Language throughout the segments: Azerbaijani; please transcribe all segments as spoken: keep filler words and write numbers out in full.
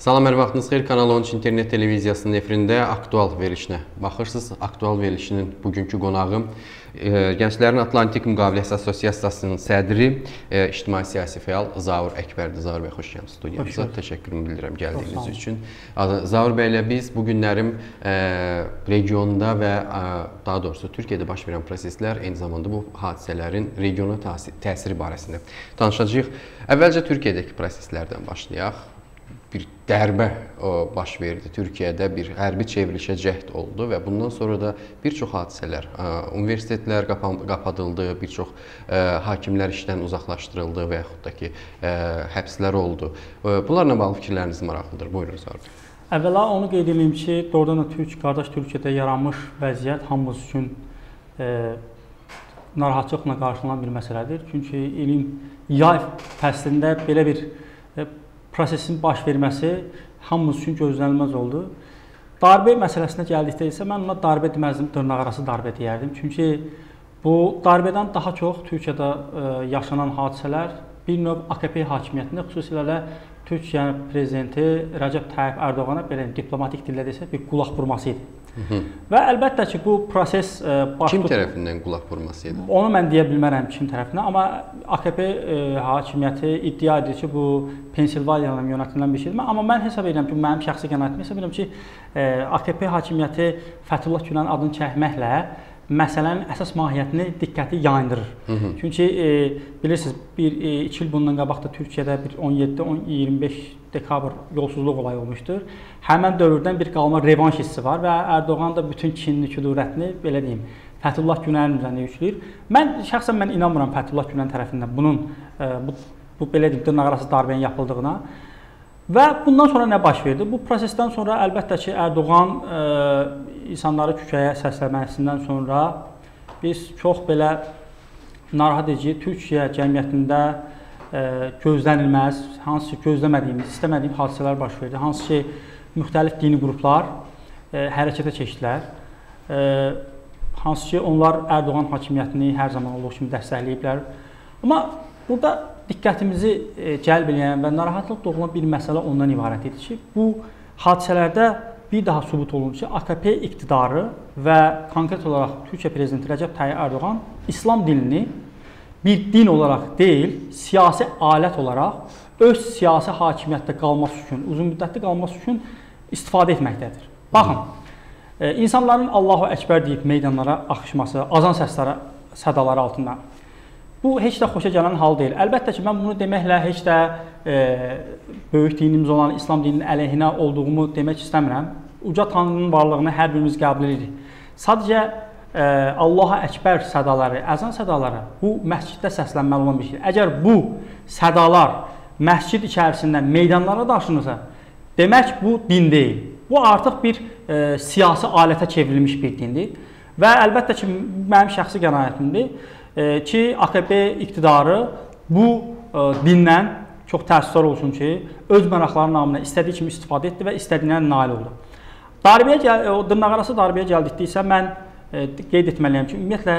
Salam, hər vaxtınız xeyir. Kanal on üç internet televiziyasının efirində aktual verilişinə baxırsınız. Aktual verilişinin bugünkü qonağı e, Gənclərin Atlantik Müqaviləsi Assosiasiyasının sədri, e, ictimai-siyasi fəal Zaur Əkbərdir. Zaur bəy, xoş gəlmisiniz studiyamıza. Təşəkkürümü bildirirəm gəldiyiniz üçün. Zaur bəylə biz bu günlərim e, regionda və e, daha doğrusu Türkiyədə baş verən proseslər, eyni zamanda bu hadisələrin regiona təsiri barəsində danışacağıq. Əvvəlcə Türkiyədəki proseslərdən başlayaq. Bir dərbə baş verdi. Türkiyədə bir hərbi çevrilişə cəhd oldu və bundan sonra da bir çox hadisələr, universitetlər qapadıldı, bir çox hakimlər işdən uzaqlaşdırıldı və yaxud da ki, həbslər oldu. Bunlarla bağlı fikirləriniz maraqlıdır. Buyurun, Zaur bəy. Əvvəla onu qeyd edeyim ki, doğrudan da Türk, qardaş Türkiyədə yaranmış vəziyyət hamımız üçün e, narahatçılıqla qarşılanan bir məsələdir. Çünki ilin yay fəslində belə bir e, prosesin baş verməsi hamımız üçün gözlənilməz oldu. Darbə məsələsinə gəldikdə isə mən ona darbə deməzdim, dırnaqarası darbə deyərdim. Çünki bu darbədən daha çox Türkiyədə e, yaşanan hadisələr bir növ A K P hakimiyyətində, xüsusilə Türkiyə prezidenti Rəcəb Tayyip Ərdoğana belə diplomatik dillə desə bir qulaq vurması idi. Hı -hı. Və əlbəttə ki, bu proses e, baş kim tərəfindən qulaq vurması idi? Onu mən deyə bilmərəm kim tərəfindən, amma A K P e, hakimiyyəti iddia edir ki, bu Pensilvaniyadan yönətilən bir şeydir. Amma mən hesab edirəm ki, mənim şəxsi qənaətim hesab edirəm ki, e, A K P hakimiyyəti Fəthullah Gülənin adını çəkməklə məsələnin əsas mahiyyətini, diqqəti yayındırır. Hı -hı. Çünki e, bilirsiniz, bir e, iki il bundan qabaq da Türkiyədə bir on yeddi iyirmi beş dekabr yolsuzluq olayı olmuşdur. Həmən dövrdən bir qalma revanş hissi var və Ərdoğan da bütün kinli, kudurətini, belə deyim, Fəthullah Gülənin üzərində yükləyir. Mən şəxsən mən inanmıram Fəthullah Gülənin tərəfindən bunun, e, bu, bu belə deyim, dırnaqarası darbənin yapıldığına. Və bundan sonra nə baş verdi? Bu prosesdən sonra əlbəttə ki, Ərdoğan e, insanları küçəyə səsləməsindən sonra biz çox belə narahat edici Türkiyə cəmiyyətində e, gözlənilməz, hansı ki, gözləmədiyimiz, istəmədiyimiz hadisələr baş verdi. Hansı ki, müxtəlif dini qruplar e, hərəkətə keçdilər. E, hansı ki, onlar Ərdoğan hakimiyyətini hər zaman olduğu kimi dəstəkləyiblər. Amma burada diqqətimizi e, cəlb edən və narahatlıq doğulan bir məsələ ondan ibarət idi ki, bu hadisələrdə bir daha sübut olunur ki, A K P iqtidarı və konkret olaraq Türkiyə prezidenti Rəcəb Tayyip Ərdoğan İslam dinini bir din olaraq deyil, siyasi alət olaraq öz siyasi hakimiyyətdə qalması üçün, uzun müddətli qalması üçün istifadə etməkdədir. Baxın, e, insanların Allahu Əkbər deyib meydanlara axışması, azan səsləri, sədaları altında bu heç də xoşa gələn hal deyil. Əlbəttə ki, mən bunu deməklə heç də e, böyük dinimiz olan İslam dininin əleyhinə olduğumu demək istəmirəm. Uca Tanrının varlığını hər birimiz qəbul edirik. Sadəcə e, Allaha Əkbər sədaları, əzan sədaları bu məsciddə səslənməli olan bir şeydir. Əgər bu sədalar məscid içərisində meydanlara daşınırsa, demək bu din deyil. Bu artıq bir e, siyasi alətə çevrilmiş bir dindir. Və əlbəttə ki, mənim şəxsi qənaətimdir ki, A K P iqtidarı bu e, dindən çox təəssüflər olsun ki, öz maraqları namına istədiyi kimi istifadə etdi və istədiyinə nail oldu. Darbəyə, o dırnaqarası darbəyə gəldikdə isə mən e, qeyd etməliyəm ki, ümumiyyətlə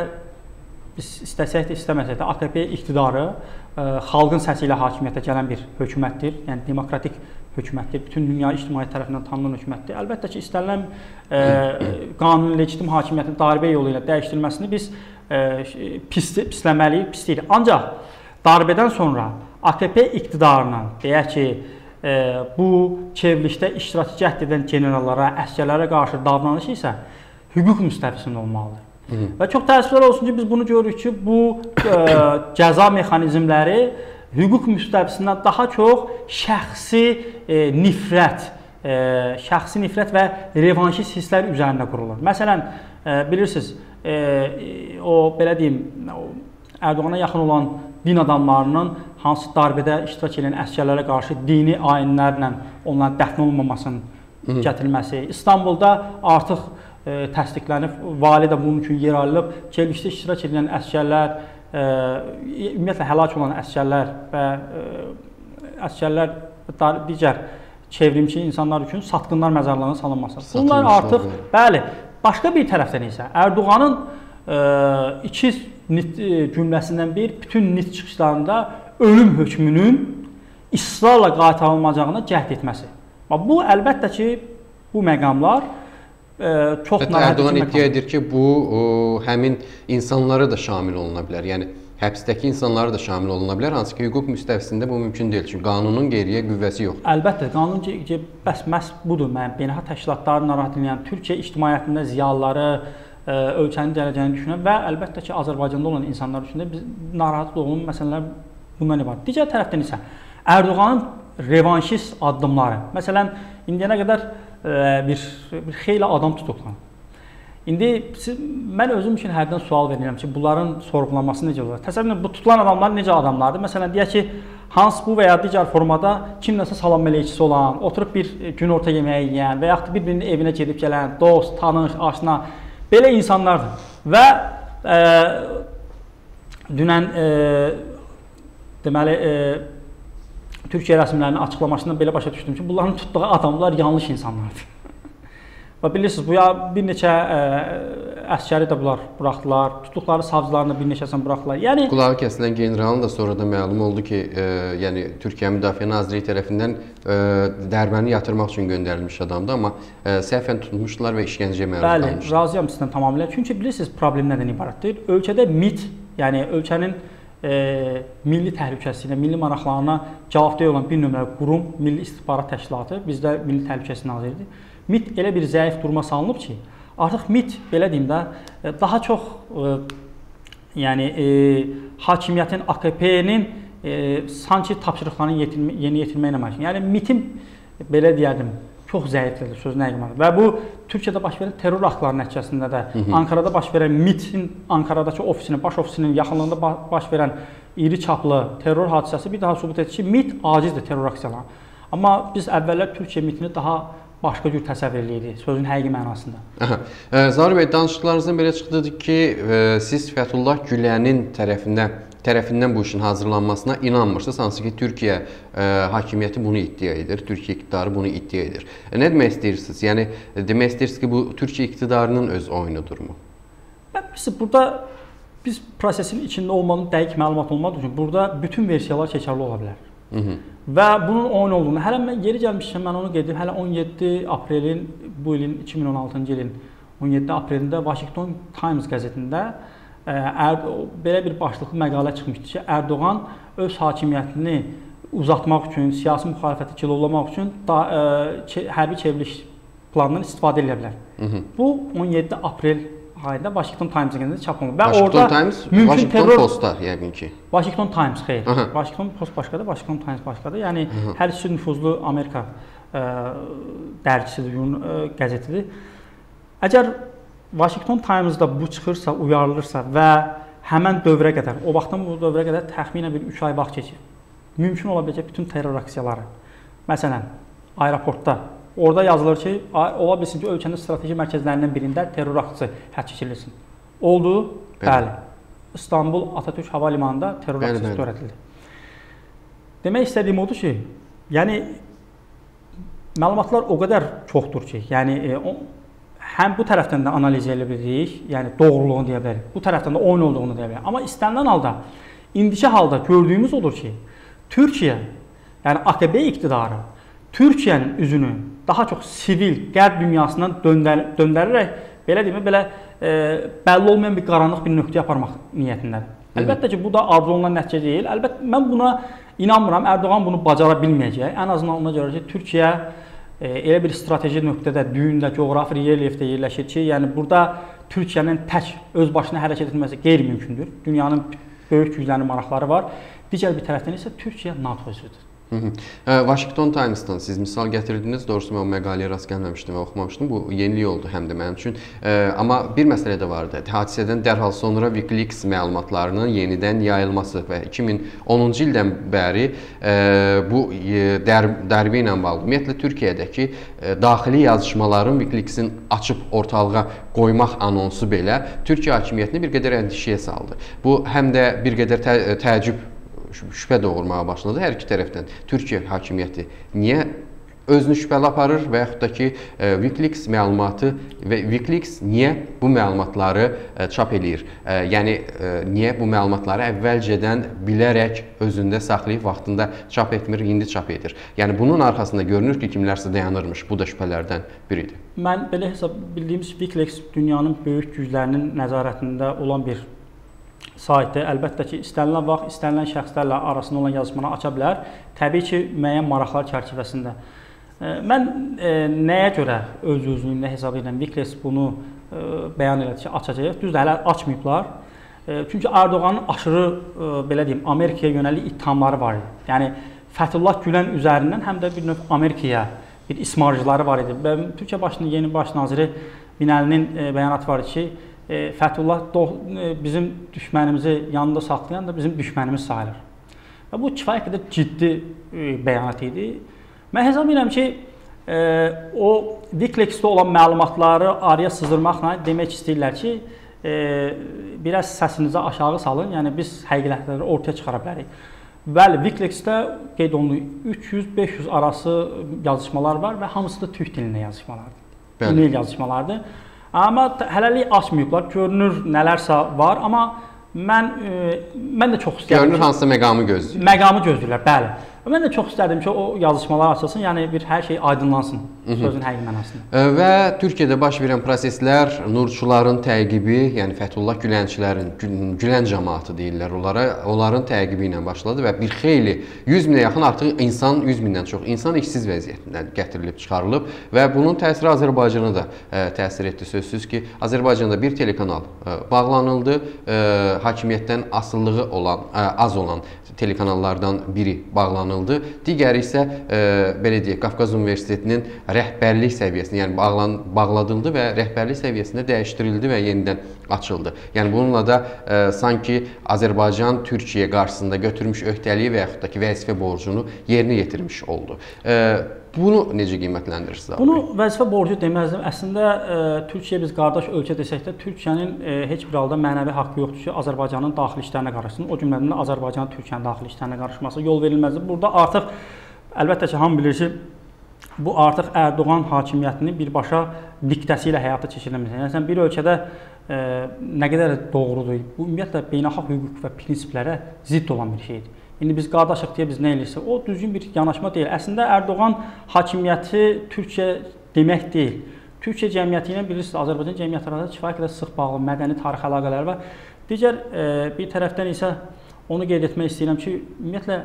biz istəsək də istəməsək də A K P iqtidarı e, xalqın səsi ilə hakimiyyətə gələn bir hökumətdir, yəni demokratik hökumətdir, bütün dünya ictimaiyyət tərəfindən tanınan hökumətdir. Əlbəttə ki, istənilən e, qanuni, legitim hakimiyyətin darbə yolu ilə dəyişdirilməsini biz e, pis, pisləməliyik, pis deyil. Ancaq darbədən sonra A K P iqtidarının, deyək ki, e, bu çevrilişdə iştirak cəhd edən generallara, əsgərlərə qarşı davranışı isə hüquq müstəvisində olmalıdır. Hı -hı. Və çox təəssüflər olsun ki, biz bunu görürük ki, bu e, cəza mexanizmləri hüquq müstəvisindən daha çox şəxsi e, nifrət, e, şəxsi nifrət və revanşist hisslər üzərində qurulur. Məsələn, e, bilirsiniz, e, o belə deyim, o, Ərdoğana yaxın olan din adamlarının hansı darbədə iştirak edən əsgərlərə qarşı dini ayinlərlə onların dəfn olunmamasının Hı -hı. gətirilməsi. İstanbulda artıq e, təsdiqlənib, vali də bunun üçün yer alınıb, çevrilişdə iştirak edən əsgərlər, e, ümumiyyətlə həlak olan əsgərlər və e, əsgərlər digər çevrimçi insanlar üçün satqınlar məzarlığına salınması. Bunlar artıq, bəli, başqa bir tərəfdən isə Ərdoğanın e, iki nit cümləsindən bir, bütün nit çıxışlarında ölüm hökmünün israrla qaytarılmayacağına cəhd etməsi. Bu əlbəttə ki, bu məqamlar e, çox narahat Erdoğan iddia edir ki, bu o, həmin insanlara da şamil oluna bilər. Yəni həbsdəki insanlara da şamil oluna bilər, hansı ki, hüquq müstəvisində bu mümkün deyil. Çünki qanunun geriyə qüvvəsi yoxdur. Əlbəttə, qanun ki, bəs məhz budur. Mən beynəlxalq təşkilatları narahat edən, Türkiyə ictimaiyyətində ziyalıları, ə, ölkənin gələcəyini düşünən və əlbəttə ki, Azərbaycanda olan insanlar üçün də biz narahat olduğumuz məsələlər bundan ibarət. Digər tərəfdən isə Erdoğanın revanşist addımları. Məsələn, indiyənə qədər ə, bir, bir xeyli adam tutuqlanır. İndi siz, mən özüm üçün hərdən sual verirəm ki, bunların sorğulanması necə olur? Təsəvvür edin, bu tutulan adamlar necə adamlardır? Məsələn, deyək ki, Hans bu və ya digər formada kimləsə salam mələkçisi olan, oturub bir gün orta yeməyi yeyən və yaxud da bir-birinin evinə gedib gələn, dost, tanış, aşina, belə insanlardır. Və e, dünən e, deməli, e, Türkiyə rəsmilərinin açıqlamasından belə başa düşdüm ki, bunların tutduğu adamlar yanlış insanlardır. Və bilirsiniz, bu ya bir neçə ə, əskəri də bunlar buraxdılar, tutduqları savcılarını bir neçəsini buraxdılar. Yəni qulağı kəsilən generalın da sonra da məlum oldu ki, ə, yəni Türkiyə Müdafiə Nazirliyi tərəfindən ə, dərbəni yatırmaq üçün göndərilmiş adamdı, amma ə, səhvən tutmuşdular və işgəncəyə məruz qalmışdı. Bəli, razıyam sizdən tamamilə. Çünki bilirsiniz, problem nədən ibarətdir? Ölkədə MİT, yəni ölkənin e, milli təhlükəsizliyinə, milli maraqlarına cavabdeh olan bir nömrəli qurum Milli İstihbarat Təşkilatı, bizdə Milli Təhlükəsizlik Nazirliyidir. MİT elə bir zəif duruma salınıb ki, artıq MİT, belə deyim də, daha çox e, yəni, e, hakimiyyətin, A K P-nin e, sanki tapşırıqlarını yetirmə, yeni yetirməklə məşğul. Yəni MİT-in, belə deyərdim, çox zəifdir, sözün həqiqəti. Və bu, Türkiyədə baş verən terror aktları nəticəsində də, Hı -hı. Ankarada baş verən MİT-in, Ankaradakı ofisinin, baş ofisinin yaxınlığında baş verən iri çaplı terror hadisəsi bir daha sübut edir ki, MİT acizdir terror aksiyalarına. Amma biz əvvəllər Türkiyə MİT-ini daha başqa cür təsəvvür edirik, sözün həqiqi mənasında. Aha. Zaur bəy, danışıqlarınızdan belə çıxdı ki, siz Fəthullah Gülənin tərəfindən, tərəfindən bu işin hazırlanmasına inanmırsınız, hansı ki, Türkiyə ə, hakimiyyəti bunu iddia edir, Türkiyə iqtidarı bunu iddia edir. E, nə demək istəyirsiniz? Yəni, demək istəyirsiniz ki, bu Türkiyə iqtidarının öz oyunudurmu? Biz burada, biz prosesin içində olmanın dəqiq məlumat olmadığı üçün, burada bütün versiyalar keçərli ola bilər. Hı -hı. Və bunun oyun olduğunu, hələ mən yeri gəlmişkən mən onu qeyd edim, hələ on yeddi aprelin, bu ilin iki min on altıncı ilin on yeddi aprelində Washington Times qəzetində ə, er, belə bir başlıqlı məqalə çıxmışdı ki, Erdoğan öz hakimiyyətini uzatmaq üçün, siyasi müxalifəti kilolamaq üçün da, ə, hərbi çevriliş planından istifadə edə bilər. Hı -hı. Bu on yeddi aprel ayında Washington Times qəzetində çap olundu. Washington Times, Washington terror... Postda yəqin ki. Washington Times, xeyr. Aha. Washington Post başqadır, Washington Times başqadır. Yəni Aha. hər ikisi nüfuzlu Amerika ə, dərgisidir, ə, qəzetidir. Əgər Washington Times-da bu çıxırsa, uyarılırsa və həmən dövrə qədər, o vaxtdan bu dövrə qədər təxminən bir üç ay vaxt keçir. Mümkün ola biləcək bütün terror aksiyaları. Məsələn, aeroportda orada yazılır ki, ola bilsin ki, ölkənin strateji mərkəzlərindən birində terror aksiyası həyata keçirilsin. Oldu? Bəli. Bəli. İstanbul Atatürk Hava Limanında terror aksiyası törədildi. Demək istədiyim odur ki, yəni məlumatlar o qədər çoxdur ki, yəni e, o, həm bu tərəfdən də analiz edə bilirik, yəni doğruluğunu deyə bilərik, bu tərəfdən də oyun olduğunu deyə bilərik. Amma istənilən halda, indiki halda gördüyümüz odur ki, Türkiyə, yəni A K P iqtidarı Türkiyənin üzünü daha çox sivil, qərb dünyasından döndər döndərərək, belə deyim, belə e, bəlli olmayan bir qaranlıq bir nöqtəyə aparmaq niyyətindədir. Hı. Əlbəttə ki, bu da arzu olunan nəticə deyil. Əlbəttə, mən buna inanmıram, Erdoğan bunu bacara bilməyəcək. Ən azından ona görə ki, Türkiyə e, elə bir strateji nöqtədə, düyündə, coğrafi relyefdə yerləşir ki, yəni burada Türkiyənin tək öz başına hərəkət etməsi qeyri-mümkündür. Dünyanın böyük güclərinin maraqları var. Digər bir tərəfdən isə Türkiyə NATO üzvüdür. Hı -hı. Washington Times-dan siz misal gətirdiniz, doğrusu mən o məqaləyə rast gəlməmişdim və oxumamışdım. Bu yenilik oldu həm də mənim üçün. Amma bir məsələ də vardı. Hadisədən dərhal sonra WikiLeaks məlumatlarının yenidən yayılması və iki min onuncu ildən bəri bu dərbi ilə bağlı, ümumiyyətlə Türkiyədəki daxili yazışmaların WikiLeaks-in açıb ortalığa qoymaq anonsu belə Türkiyə hakimiyyətini bir qədər əndişəyə saldı. Bu həm də bir qədər tə təəccüb şübhə doğurmağa başladı hər iki tərəfdən. Türkiyə hakimiyyəti niyə özünü şübhəli aparır və yaxud da ki, Wikileaks məlumatı və Wikileaks niyə bu məlumatları çap eləyir? Yəni, niyə bu məlumatları əvvəlcədən bilərək özündə saxlayıb vaxtında çap etmir, indi çap edir? Yəni, bunun arxasında görünür ki, kimlərsə dayanırmış. Bu da şübhələrdən biridir. Mən belə hesab bildiyimiz Wikileaks dünyanın böyük güclərinin nəzarətində olan bir saytdır. Əlbəttə ki, istənilən vaxt, istənilən şəxslərlə arasında olan yazışmanı aça bilər. Təbii ki, müəyyən maraqlar çərçivəsində. Mən e, nəyə görə öz-özlüyümlə hesab edirəm, Wikileaks bunu e, bəyan elədi ki, açacaq. Düzdür, hələ açmayıblar. E, çünki Erdoğanın aşırı, e, belə deyim, Amerikaya yönəlik ittihamları var idi. Yəni, Fəthullah Gülen üzərindən həm də bir növ Amerikaya bir ismarcıları var idi. Və Türkiyə başının yeni baş naziri Binəlinin e, bəyanatı var ki, e, Fəthullah e, bizim düşmənimizi yanında saxlayan da bizim düşmənimiz sayılır. Və bu kifayət qədər ciddi e, bəyanat idi. Mən hesab edirəm ki, e, o Wikileaksdə olan məlumatları araya sızdırmaqla demək istəyirlər ki, e, biraz səsinizi aşağı salın, yəni biz həqiqətləri ortaya çıxara bilərik. Bəli, Wikileaksdə qeyd olunduğu üç yüz beş yüz arası yazışmalar var və hamısı da türk dilində yazışmalardır. E-mail yazışmalardır. Amma hələlik açmayıblar, görünür nələrsə var, amma mən, e, mən də çox istəyirəm. Görünür hansısa məqamı gözləyir. Məqamı gözləyirlər, bəli. Mən də çox istərdim ki, o yazışmalar açılsın, yəni bir hər şey aydınlansın, sözün həqiqi mənasında. Və Türkiyədə baş verən proseslər nurçuların təqibi, yəni Fəthullah Gülənçilərin, Gülən cəmaatı deyirlər onlara, onların təqibi ilə başladı və bir xeyli yüz minə yaxın artıq insan, yüz mindən çox insan işsiz vəziyyətindən gətirilib çıxarılıb və bunun təsiri Azərbaycana da ə, təsir etdi. Sözsüz ki, Azərbaycanda bir telekanal ə, bağlanıldı, ə, hakimiyyətdən asılılığı olan, ə, az olan telekanallardan biri bağlanıldı. Digəri isə e, belə deyək, Qafqaz Universitetinin rəhbərlik səviyyəsində, yəni bağlan, bağladıldı və rəhbərlik səviyyəsində dəyişdirildi və yenidən açıldı. Yəni bununla da e, sanki Azərbaycan Türkiyə qarşısında götürmüş öhdəliyi və yaxud da ki, vəzifə borcunu yerinə yetirmiş oldu. E, Bunu necə qiymətləndirirsiniz? Bunu vəzifə borcu deməzdim. Əslində e, Türkiyə biz qardaş ölkə desək də Türkiyənin e, heç bir halda mənəvi haqqı yoxdur ki, Azərbaycanın daxili işlərinə qarışsın. O cümlədən də Azərbaycanın Türkiyənin daxili işlərinə qarışması yol verilməzdir. Burada artıq əlbəttə ki, hamı bilir ki, bu artıq Erdoğan hakimiyyətinin birbaşa diktəsi ilə həyata keçirilməsi. Yəni sən bir ölkədə e, nə qədər doğrudur? Bu ümumiyyətlə beynəlxalq hüquq və prinsiplərə zidd olan bir şeydir. İndi biz qardaşıq deyə biz nə eləyirsə, o düzgün bir yanaşma deyil. Əslində Erdoğan hakimiyyəti Türkiyə demək deyil. Türkiyə cəmiyyəti ilə bilirsiniz, Azərbaycan cəmiyyəti arasında kifayət qədər sıx bağlı mədəni tarix əlaqələri var. Digər e, bir tərəfdən isə onu qeyd etmək istəyirəm ki, ümumiyyətlə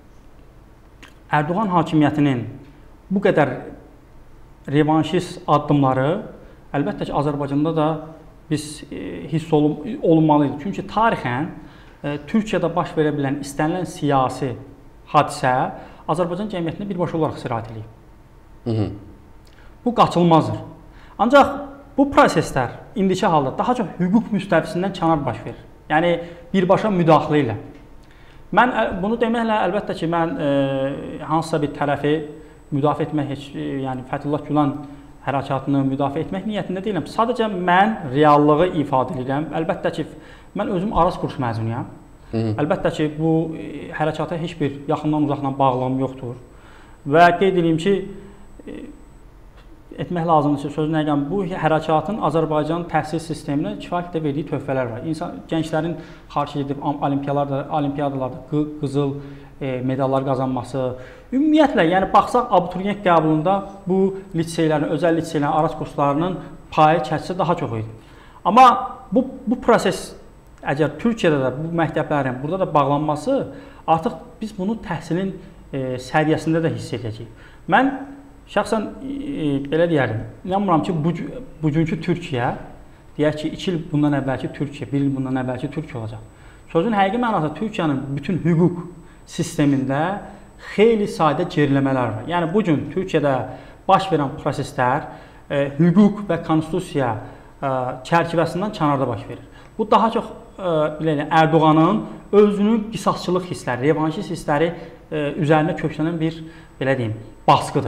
Erdoğan hakimiyyətinin bu qədər revanşist addımları əlbəttə ki, Azərbaycanda da biz e, hiss olun, olunmalıydı. Çünki tarixən Türkiyədə baş verə bilən istənilən siyasi hadisə Azərbaycan cəmiyyətində birbaşa olaraq sirayət eləyib. Bu qaçılmazdır. Ancaq bu proseslər indiki halda daha çox hüquq müstəvisindən kənar baş verir. Yəni birbaşa müdaxilə ilə. Mən bunu deməklə əlbəttə ki, mən e, hansısa bir tərəfi müdafiə etmək, heç, e, yəni Fəthullah Gülen hərəkatını müdafiə etmək niyyətində deyiləm. Sadəcə mən reallığı ifadə edirəm. Əlbəttə ki, mən özüm Aras kursu məzunuyam. Hı -hı. Əlbəttə ki, bu e, hərəkata heç bir yaxından uzaqdan bağlamam yoxdur. Və qeyd edeyim ki, e, etmək lazımdır ki, sözün həqiqətən bu hərəkatın Azərbaycan təhsil sisteminə kifayət qədər verdiyi töhfələr var. İnsan gənclərin xaric edib olimpiyalarda, olimpiyadalarda qızıl e, medallar qazanması, ümumiyyətlə, yəni baxsaq abituriyent qəbulunda bu liseylərin, özəl liseylərin, Aras kurslarının payı çəkisi daha çox idi. Amma bu bu proses əgər Türkiyədə də bu məktəblərin burada da bağlanması, artıq biz bunu təhsilin e, səviyyəsində də hiss edəcəyik. Mən şəxsən e, belə deyərdim, inanmıram ki, bu, bugünkü Türkiyə, deyək ki, iki il bundan əvvəlki Türkiyə, bir il bundan əvvəlki Türkiyə olacaq. Sözün həqiqi mənasında Türkiyənin bütün hüquq sistemində xeyli sayda geriləmələr var. Yəni, bugün Türkiyədə baş verən proseslər e, hüquq və konstitusiya e, çərçivəsindən kənarda baş verir. Bu daha çox e, Erdoğanın özünün qisasçılıq hissləri, revanşist hissləri e, üzərində köklənən bir, belə deyim, baskıdır.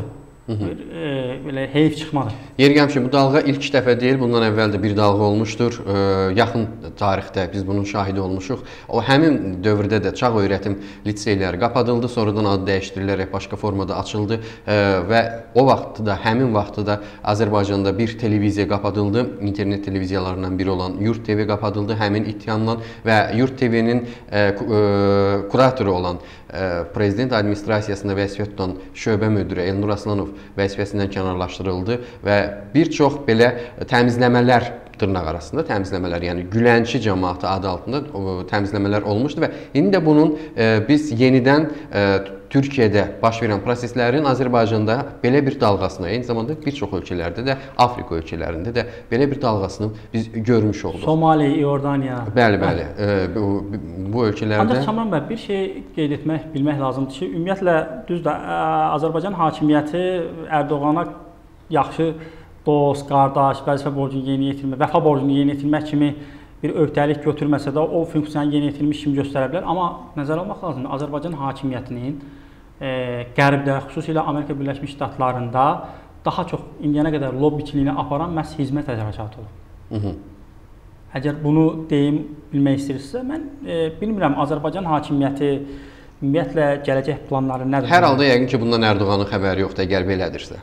bir, e, belə heyf çıxmadı. Yeri gəlmişkən, bu dalğa ilk dəfə deyil, bundan əvvəl də bir dalğa olmuşdur. E, yaxın tarixdə biz bunun şahidi olmuşuq. O həmin dövrdə də çağ öyrətim liseyləri qapadıldı, sonradan adı dəyişdirilərək başqa formada açıldı e, və o vaxtda, həmin vaxtda da Azərbaycanda bir televiziya qapadıldı. İnternet televiziyalarından biri olan Yurt T V qapadıldı həmin ittihamla və Yurt T V-nin e, e, kuratoru olan e, prezident administrasiyasında vəzifə tutan şöbə müdiri Elnur Aslanov vəzifəsindən kənarlaşdırıldı və bir çox belə təmizləmələr dırnaq arasında təmizləmələr, yəni Gülənçi cəmaatı adı altında təmizləmələr olmuşdu və indi də bunun e, biz yenidən e, Türkiyədə baş verən proseslərin Azərbaycanda belə bir dalğasını, eyni zamanda bir çox ölkələrdə də, Afrika ölkələrində də belə bir dalğasını biz görmüş olduq. Somali, İordaniya. Bəli, bəli. E, bu, bu ölkələrdə... Ancaq Kamran bəy, bir şey qeyd etmək, bilmək lazımdır ki, ümumiyyətlə, düzdür, Azərbaycan hakimiyyəti Ərdoğana yaxşı dost, qardaş, vəzifə borcunu yerinə yetirmək, vəfa borcunu yerinə yetirmək kimi bir öhdəlik götürməsə də o funksiyanı yerinə yetirmiş kimi göstərə bilər. Amma nəzərə almaq lazımdır, Azərbaycan hakimiyyətinin e, Qərbdə, xüsusilə Amerika Birləşmiş Ştatlarında daha çox indiyənə qədər lobbiçiliyini aparan məhz hizmət hərəkatı olub. Hı -hı. Əgər bunu deyim, bilmək istəyirsinizsə, mən e, bilmirəm, Azərbaycan hakimiyyəti ümumiyyətlə gələcək planları nədir? Hər halda yəqin ki, bundan Ərdoğanın xəbəri yoxdur, əgər belədirsə.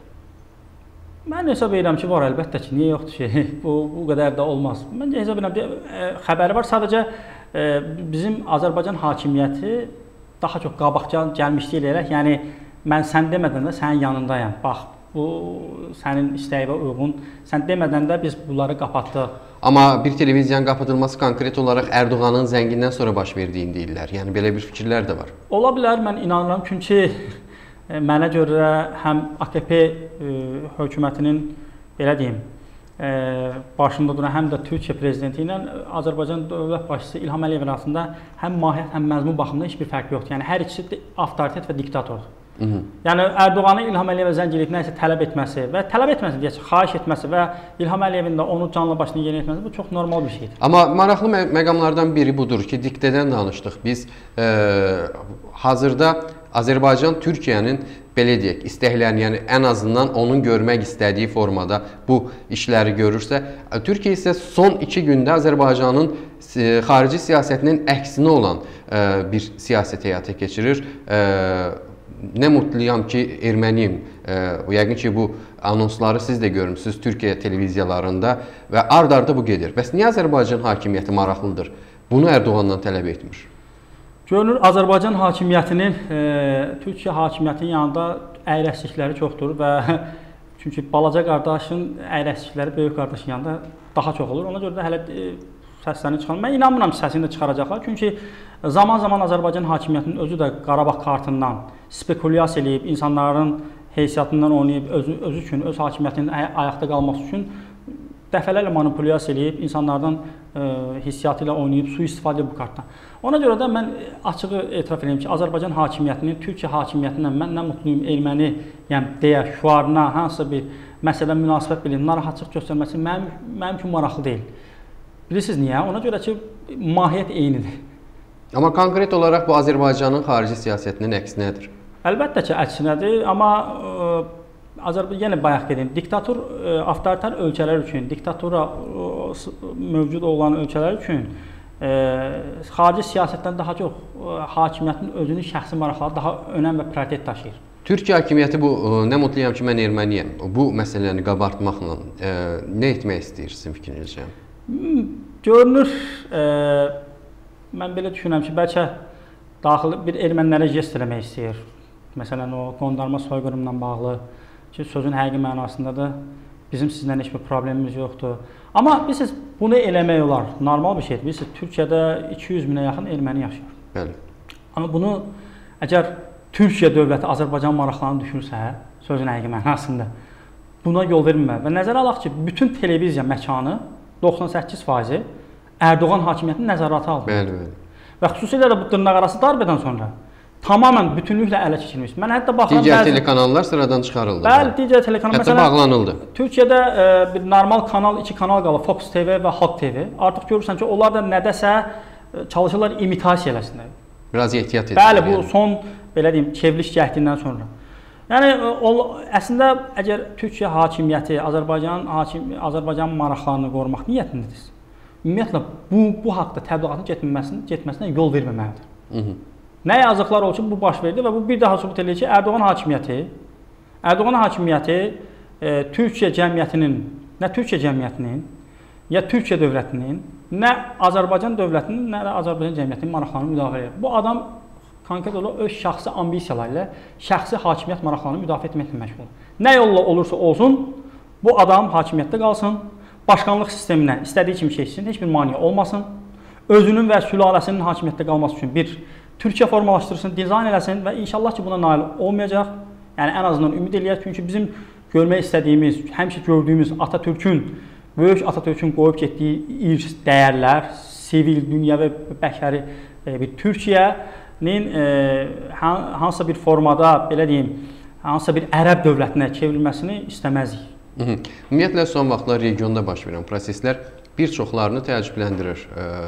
Mən hesab edirəm ki, var, əlbəttə ki, niyə yoxdur ki, bu, bu qədər də olmaz. Məncə hesab edirəm ki, xəbəri var, sadəcə e, bizim Azərbaycan hakimiyyəti daha çox qabaqca gəlmişlik eləyərək, yəni mən sən demədən də sənin yanındayam, bax, bu sənin istəyinə uyğun, sən demədən də biz bunları qapatdıq. Amma bir televiziyanın qapatılması konkret olaraq Ərdoğanın zəngindən sonra baş verdiyini deyirlər, yəni belə bir fikirlər də var. Ola bilər, mən inanıram, çünki mənə görə həm A K P e, hökumətinin, belə deyim, e, başında duran, həm də Türkiyə prezidenti ilə Azərbaycan dövlət başçısı İlham Əliyev arasında həm mahiyyət, həm məzmun baxımında heç bir fərq yoxdur. Yəni, hər ikisi də avtoritet və diktatordur. Hı -hı. Yəni, Ərdoğanın İlham Əliyevə zəng edib nəsə tələb etməsi və tələb etməsi, deyək ki, xahiş etməsi və İlham Əliyevin də onu canlı başına yerinə etməsi, bu çox normal bir şeydir. Amma maraqlı mə məqamlardan biri budur ki, diktədən danışdıq. Biz e, hazırda Azərbaycan Türkiyənin belə deyək, istəklərini, yəni ən azından onun görmək istədiyi formada bu işləri görürsə, Türkiyə isə son iki gündə Azərbaycanın e, xarici siyasətinin əksinə olan e, bir siyasət həyata keçirir. E, nə mutluyam ki, erməniyim. E, yəqin ki, bu anonsları siz də görmüsünüz Türkiyə televiziyalarında və ard-arda bu gedir. Bəs niyə Azərbaycan hakimiyyəti maraqlıdır? Bunu Ərdoğandan tələb etmir. Görünür, Azərbaycan hakimiyyətinin, e, Türkiyə hakimiyyətinin yanında əyrəşlikləri çoxdur və çünki balaca qardaşın əyrəşlikləri böyük qardaşın yanında daha çox olur. Ona görə də hələ e, səslərini çıxarır. Mən inanmıram ki, səsini də çıxaracaqlar. Çünki zaman-zaman Azərbaycan hakimiyyətinin özü də Qarabağ kartından spekulyasiya eləyib, insanların heysiyyatından oynayıb, özü, özü üçün, öz hakimiyyətinin ayaqda qalması üçün dəfələrlə manipulyasiya eləyib, insanlardan e, hissiyatı ilə oynayıb, sui-istifadə edib bu kartdan. Ona görə də mən açığı etiraf edeyim ki, Azərbaycan hakimiyyətinin, Türkiyə hakimiyyətindən mən nə mutluyum, erməni, yəni deyə, şüarına, hansısa bir məsələ münasibət bilin, narahatlıq göstərməsi mənim, mənim üçün maraqlı deyil. Bilirsiniz niyə? Ona görə ki, mahiyyət eynidir. Amma konkret olaraq bu Azərbaycanın xarici siyasətinin əksinədir. Əlbəttə ki, əksinədir, amma e, Azərbaycan, yenə bayaq qedim, diktator, e, avtoritar ölkələr üçün, diktatura e, mövcud olan ölkələr üçün e, xarici siyasətdən daha çox e, hakimiyyətin özünün şəxsi maraqları daha önəm və prioritet daşıyır. Türkiyə hakimiyyəti bu, e, nə mutluyam ki, mən erməniyəm, bu məsələni qabartmaqla e, nə etmək istəyir sizin fikrinizcə? Görünür, e, mən belə düşünürəm ki, bəlkə daxili bir ermənilərə jest eləmək istəyir. Məsələn, o qondarma soyqırımla bağlı ki, sözün həqiqi mənasında da bizim sizlə heç bir problemimiz yoxdur. Amma bilirsiniz, bunu eləmək olar, normal bir şeydir. Bilirsiniz, Türkiyədə iki yüz minə yaxın erməni yaşayır. Bəli. Amma bunu əgər Türkiyə dövləti Azərbaycan maraqlarını düşürsə, sözün həqiqi mənasında buna yol vermə və nəzərə alaq ki, bütün televiziya məkanı doxsan səkkiz faizi Ərdoğan hakimiyyətinin nəzarəti altında. Bəli, bəli. Və xüsusilə də bu dırnaqarası darbədən sonra tamamilə bütünlüklə ələ keçirilmiş. Mən hətta baxıram, digər bəzi... telekanallar sıradan çıxarıldı. Bəli, digər telekanallar. Hətta bağlanıldı. Türkiyədə e, bir normal kanal, iki kanal qalır, Fox T V və Xalq T V. Artıq görürsən ki, onlar da nədəsə e, çalışırlar imitasiya eləsinlər. Biraz ehtiyat edir. Bəli, bu yəni. Son, belə deyim, çevriliş cəhdindən sonra. Yəni o, əslində əgər Türkiyə hakimiyyəti Azərbaycanın hakim Azərbaycanın maraqlarını qorumaq niyyətindədirsə, ümumiyyətlə bu bu haqqda təbliğatın getməsinə getməsinə yol verməməlidir. Hı -hı. Nə yazıqlar olsun ki, bu baş verdi və bu bir daha sübut edir ki, Erdoğan hakimiyyəti Erdoğan hakimiyyəti e, Türkiyə cəmiyyətinin, nə Türkiyə cəmiyyətinin, ya Türkiyə dövlətinin, nə Azərbaycan dövlətinin, nə də Azərbaycan cəmiyyətinin maraqlarını müdafiə edir. Bu adam konkret olaraq öz şəxsi ambisiyaları ilə şəxsi hakimiyyət maraqlarını müdafiə etməklə məşğul. Nə yolla olursa olsun, bu adam hakimiyyətdə qalsın, başkanlıq sisteminə istədiyi kimi keçsin, heç bir maneə olmasın, özünün və sülaləsinin hakimiyyətdə qalması üçün bir Türkiyə formalaşdırsın, dizayn eləsin və inşallah ki, buna nail olmayacaq. Yəni, ən azından ümid eləyək, çünki bizim görmək istədiyimiz, həmişə gördüyümüz Atatürkün, böyük Atatürkün qoyub getdiyi irs, dəyərlər, sivil, dünyəvi, bəşəri bir Türkiyənin e, hansısa bir formada, belə deyim, hansısa bir ərəb dövlətinə çevrilməsini istəməzik. Ümumiyyətlə, son vaxtlar regionda baş verən proseslər bir çoxlarını təəccübləndirir.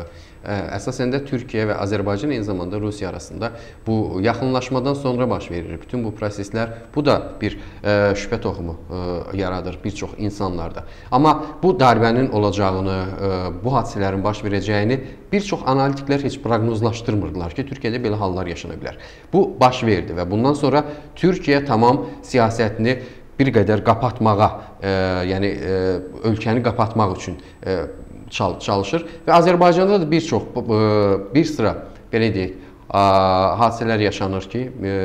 Əsasən də Türkiyə və Azərbaycan, eyni zamanda Rusiya arasında bu yaxınlaşmadan sonra baş verir. Bütün bu proseslər, bu da bir e, şübhə toxumu e, yaradır bir çox insanlarda. Amma bu darbənin olacağını, e, bu hadisələrin baş verəcəyini bir çox analitiklər heç proqnozlaşdırmırdılar ki, Türkiyədə belə hallar yaşana bilər. Bu baş verdi və bundan sonra Türkiyə tamam siyasətini bir qədər qapatmağa, e, yəni e, ölkəni qapatmaq üçün e, çalışır və Azərbaycanda da bir çox, bir sıra, belə deyək, hadisələr yaşanır ki,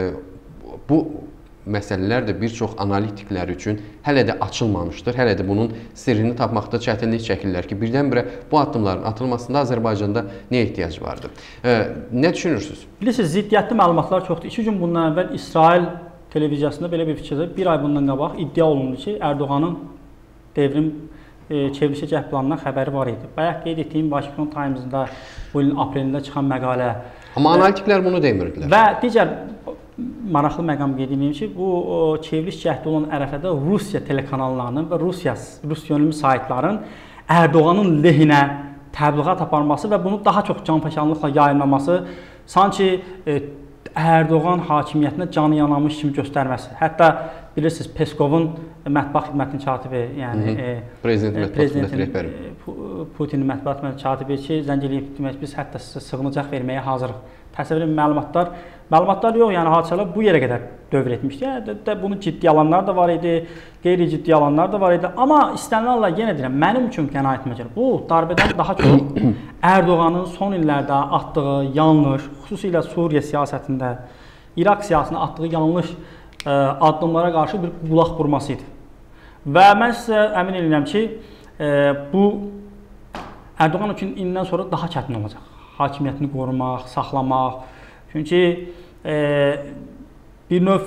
bu məsələlər də bir çox analitiklər üçün hələ də açılmamışdır. Hələ də bunun sirrini tapmaqda çətinlik çəkirlər ki, birdən-birə bu addımların atılmasında Azərbaycanda nə ehtiyac vardır? Nə düşünürsünüz? Bilirsiniz, ziddiyyətli məlumatlar çoxdur. İki gün bundan əvvəl İsrail televiziyasında belə bir fikirdə, bir ay bundan qabaq iddia olundu ki, Erdoğanın devrim çevrilişə cəhd planından xəbəri var idi. Bayaq qeyd etdiyim Washington Times-da bu ilin aprelində çıxan məqalə. Amma analitiklər bunu demirdilər. Və digər maraqlı məqam qeyd edeyim ki, bu çevriliş cəhdi olan ərəfədə Rusiya telekanallarının və Rusiya Rus yönümlü saytların Erdoğanın lehinə təbliğat aparması və bunu daha çox canfəşanlıqla yayınlaması, sanki Erdoğan hakimiyyətinə canı yanamış kimi göstərməsi. Hətta bilirsiniz, Peskovun mətbuat xidmətinin katibi, yəni e, Prezident mətbuat xidməti rəhbəri Putinin mətbuat xidmətinin katibi ki, zəng eləyib demək, biz hətta sizə sığınacaq verməyə hazırıq. Təsəvvür edin, məlumatlar, məlumatlar yox, yəni hadisələr bu yerə qədər dövr etmişdi. Yəni, bunu ciddi alanlar da var idi, qeyri-ciddi alanlar da var idi. Amma istənilənlə yenə deyirəm, mənim üçün qənaətimə görə bu darbədən daha çox Erdoğanın son illərdə atdığı yanlış, xüsusilə Suriya siyasətində, İraq siyasətində atdığı yanlış ə, addımlara qarşı bir qulaq vurması idi. Və mən sizə əmin edirəm ki, ə, bu Erdoğan üçün indən sonra daha çətin olacaq. Hakimiyyətini qorumaq, saxlamaq. Çünki e, bir növ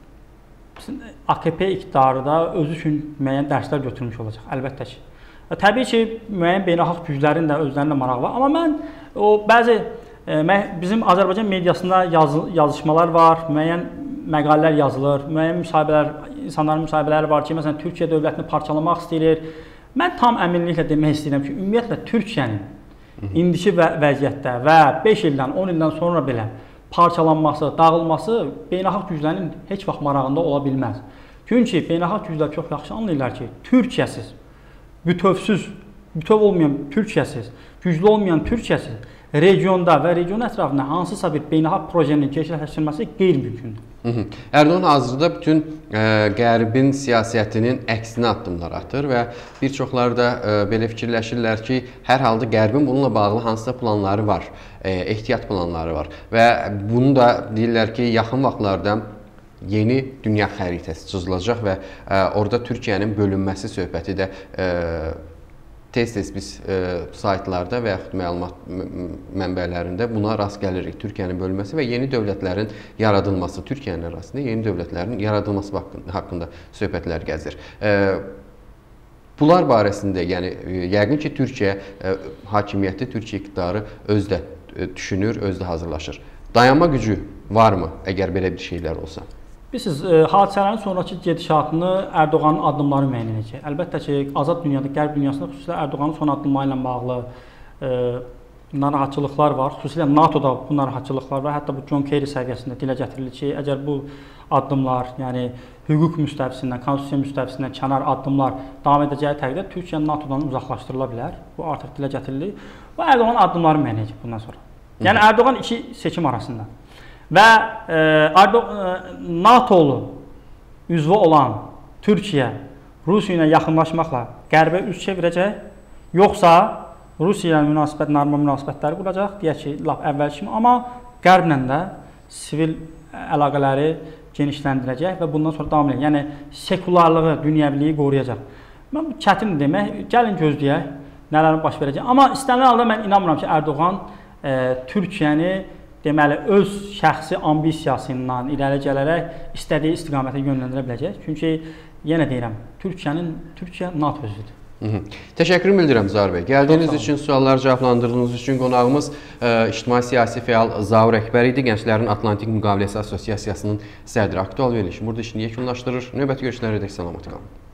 A K P iqtidarı da özü üçün müəyyən dərslər götürmüş olacaq, əlbəttə ki. Və təbii ki, müəyyən beynəlxalq güclərin də özlərində marağı var. Amma mən o bəzi e, bizim Azərbaycan mediasında yazı, yazışmalar var, müəyyən məqalələr yazılır, müəyyən müsahibələr, insanların müsahibələri var ki, məsələn, Türkiyə dövlətini parçalamaq istəyir. Mən tam əminliklə demək istəyirəm ki, ümumiyyətlə Türkiyənin indiki və vəziyyətdə və beş ildən, on ildən sonra belə parçalanması, dağılması beynəlxalq güclərin heç vaxt marağında ola bilməz. Çünki beynəlxalq güclər çox yaxşı anlayırlar ki, Türkiyəsiz, bütövsüz, bütöv olmayan Türkiyəsiz, güclü olmayan Türkiyəsiz regionda və region ətrafında hansısa bir beynəlxalq projenin gerçəkləşdirilməsi qeyri-mümkündür. Erdoğan hazırda bütün e, Qərbin siyasətinin əksinə addımlar atır və bir çoxları da e, belə fikirləşirlər ki, hər halda Qərbin bununla bağlı hansısa planları var, e, ehtiyat planları var və bunu da deyirlər ki, yaxın vaxtlarda yeni dünya xəritəsi çözüləcək və e, orada Türkiyənin bölünməsi söhbəti də e, tez-tez biz e, saytlarda və yaxud məlumat mənbələrində buna rast gəlirik. Türkiyənin bölünməsi və yeni dövlətlərin yaradılması, Türkiyənin arasında yeni dövlətlərin yaradılması haqqında, haqqında söhbətlər gəzir. E, bunlar barəsində, yəni yəqin ki, Türkiyə e, hakimiyyəti, Türkiyə iqtidarı özdə e, düşünür, özdə hazırlaşır. Dayanma gücü varmı, əgər belə bir şeylər olsa? Bilirsiniz, e, hadisələrin sonraki gedişatını Erdoğanın addımları müəyyən edəcək. Əlbəttə ki, azad dünyada, qərb dünyasında xüsusilə Erdoğanın son addımları ilə bağlı e, narahatçılıqlar var. Xüsusilə NATOda bu narahatçılıqlar var. Hətta bu John Kerry səviyyəsində dilə gətirilir ki, əgər bu addımlar, yəni hüquq müstəvisindən, konstitusiya müstəvisindən kənar addımlar davam edəcəyi təqdirdə Türkiyə NATOdan uzaqlaşdırıla bilər. Bu artıq dilə gətirilir. Bu Ərdoğan addımları müəyyən edəcək bundan sonra. Yəni Ərdoğan iki seçim arasında və e, NATOlu üzvü olan Türkiyə Rusiya ilə yaxınlaşmaqla Qərbə üz çevirəcək, yoxsa Rusiya ilə münasibət, normal münasibətləri quracaq, deyək ki, lap əvvəl kimi, amma Qərblə də sivil əlaqələri genişləndirəcək və bundan sonra davam edəcək. Yəni, sekularlığı, dünyəviliyi qoruyacaq. Mən bu çətin demək, gəlin gözləyək, nələrin baş verəcək. Amma istənilən halda mən inanmıram ki, Ərdoğan e, Türkiyəni deməli, öz şəxsi ambisiyasından irəli gələrək istədiyi istiqamətə yönləndirə biləcək. Çünki, yenə deyirəm, Türkiyənin, Türkiyə NATO özüdür. Hı -hı. Təşəkkür bildirəm Zaur bəy. Gəldiyiniz üçün, sualları cavablandırdığınız üçün qonağımız e, ictimai siyasi fəal Zaur Əkbər idi. Gənclərin Atlantik Müqaviləsi Assosiasiyasının sədri. Aktual verilişi burada işini yekunlaşdırır. Növbəti görüşlərə dək salamat qalın.